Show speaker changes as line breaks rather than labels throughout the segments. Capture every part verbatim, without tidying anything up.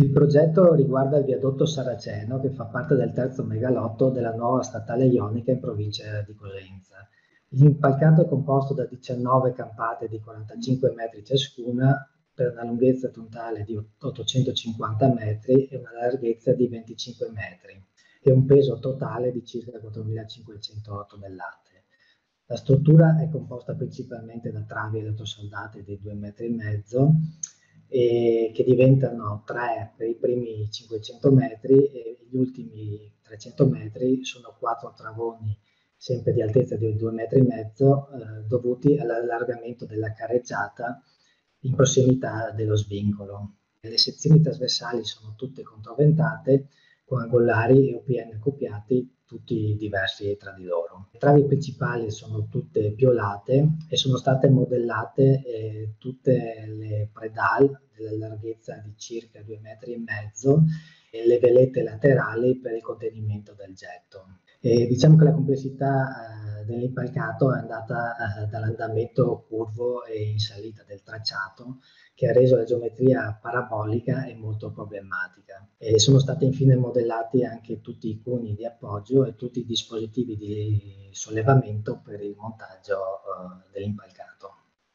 Il progetto riguarda il viadotto Saraceno, che fa parte del terzo megalotto della nuova statale ionica in provincia di Cosenza. L'impalcato è composto da diciannove campate di quarantacinque metri ciascuna, per una lunghezza totale di ottocentocinquanta metri e una larghezza di venticinque metri, e un peso totale di circa quattromilacinquecento tonnellate. La struttura è composta principalmente da travi elettrosoldate di due metri e mezzo, e che diventano tre per i primi cinquecento metri, e gli ultimi trecento metri sono quattro travoni sempre di altezza di due metri e mezzo, eh, dovuti all'allargamento della carreggiata in prossimità dello svincolo. Le sezioni trasversali sono tutte controventate, con angolari e O P N accoppiati, tutti diversi tra di loro. Le travi principali sono tutte piolate e sono state modellate eh, tutte le predal della larghezza di circa due metri e mezzo e le velette laterali per il contenimento del getto. E diciamo che la complessità eh, dell'impalcato è andata eh, dall'andamento curvo e in salita del tracciato, che ha reso la geometria parabolica e molto problematica. E sono stati infine modellati anche tutti i cunei di appoggio e tutti i dispositivi di sollevamento per il montaggio eh, dell'impalcato.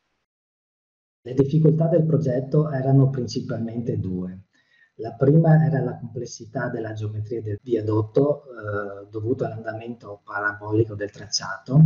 Le difficoltà del progetto erano principalmente due. La prima era la complessità della geometria del viadotto eh, dovuta all'andamento parabolico del tracciato,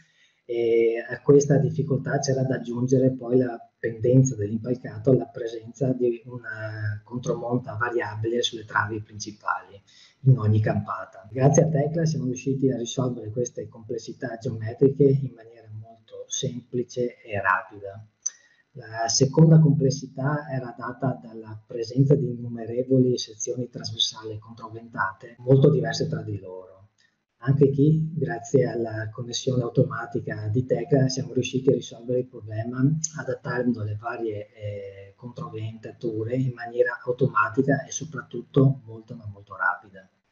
e a questa difficoltà c'era da aggiungere poi la pendenza dell'impalcato alla presenza di una contromonta variabile sulle travi principali in ogni campata. Grazie a Tecla siamo riusciti a risolvere queste complessità geometriche in maniera molto semplice e rapida. La seconda complessità era data dalla presenza di innumerevoli sezioni trasversali controventate, molto diverse tra di loro. Anche qui, grazie alla connessione automatica di Tecla, siamo riusciti a risolvere il problema adattando le varie eh, controventature in maniera automatica e soprattutto molto ma molto rapida.